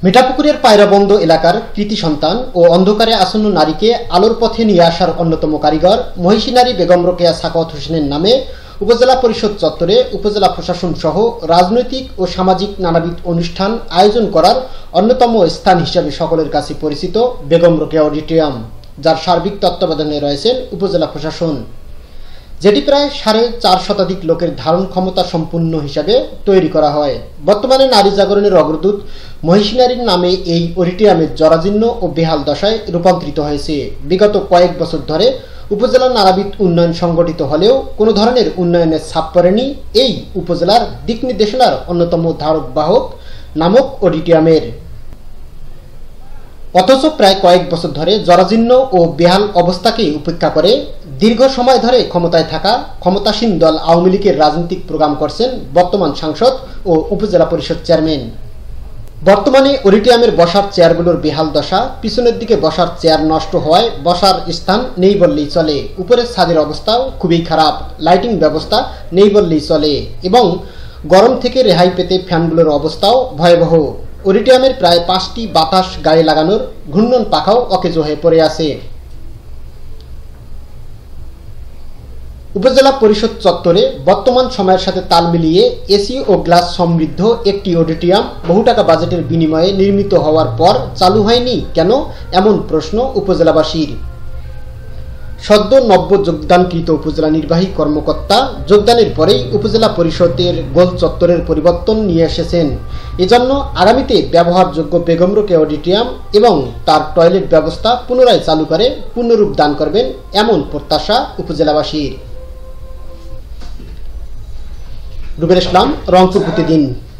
মিঠাপুকুরের পায়রাবন্দ এলাকার কৃতি সন্তান ও অন্ধকারে আসন্ন নারীকে আলোর পথে নিয়ে আসার অন্যতম কারিগর মহিষী নারী বেগম রোকেয়া সাখাওয়াত হোসেনের নামে উপজেলা পরিষদ চত্বরে উপজেলা প্রশাসন সহ রাজনৈতিক ও সামাজিক নানাবিধ অনুষ্ঠান আয়োজন করার অন্যতম স্থান হিসেবে সকলের কাছে পরিচিত বেগম রোকেয়া অডিটোরিয়াম, যার সার্বিক তত্ত্বাবধানে রয়েছেন উপজেলা প্রশাসন, যেটি প্রায় 4.5 শতাধিক লোকের ধারণ ক্ষমতা সম্পন্ন হিসাবে তৈরি করা হয়। বর্তমানে নারী জাগরণের অগ্রদূত মহিষী নারীর নামে এই অডিটোরিয়ামের জরাজীর্ণ ও বেহাল দশায় রূপান্তরিত হয়েছে। বিগত কয়েক বছর ধরে উপজেলার নানাবিধ উন্নয়ন সংগঠিত হলেও কোনো ধরনের উন্নয়নের ছাপ পড়েনি এই উপজেলার দিক নির্দেশনার অন্যতম ধারক বাহক নামক অডিটোরিয়ামের। অথচ প্রায় কয়েক বছর ধরে জরাজীর্ণ ও বেহাল অবস্থাকে উপেক্ষা করে দীর্ঘ সময় ধরে ক্ষমতায় থাকা ক্ষমতাসীন দল আওয়ামী লীগের রাজনৈতিক প্রোগ্রাম করছেন বর্তমান সাংসদ ও উপজেলা পরিষদ চেয়ারম্যান। বর্তমানে অডিটোরিয়ামের বসার চেয়ারগুলোর বেহাল দশা, পিছনের দিকে বসার চেয়ার নষ্ট হওয়ায় বসার স্থান নেই বললেই চলে, উপরের ছাদের অবস্থাও খুবই খারাপ, লাইটিং ব্যবস্থা নেই বললেই চলে এবং গরম থেকে রেহাই পেতে ফ্যানগুলোর অবস্থাও ভয়াবহ। অডিটোরিয়ামের প্রায় 5টি বাতাস গায়ে লাগানোর ঘূর্ণন পাখাও অকেজো হয়ে পড়ে আছে। উপজেলা পরিষদ চত্বরে বর্তমান সময়ের সাথে তাল মিলিয়ে এসি ও গ্লাস সমৃদ্ধ একটি অডিটোরিয়াম বহু টাকা বাজেটের বিনিময়ে নির্মিত হওয়ার পর চালু হয়নি কেন, এমন প্রশ্ন উপজেলাবাসীর। সদ্য নব্য যোগদানকৃত উপজেলা নির্বাহী কর্মকর্তা যোগদানের পরেই উপজেলা পরিষদের গোল চত্বরের পরিবর্তন নিয়ে এসেছেন। এজন্য আগামীতে ব্যবহারযোগ্য বেগম রোকেয়া অডিটোরিয়াম এবং তার টয়লেট ব্যবস্থা পুনরায় চালু করে পূর্ণরূপ দান করবেন এমন প্রত্যাশা উপজেলাবাসীর। রুবেল ইসলাম, রংপুর প্রতিদিন।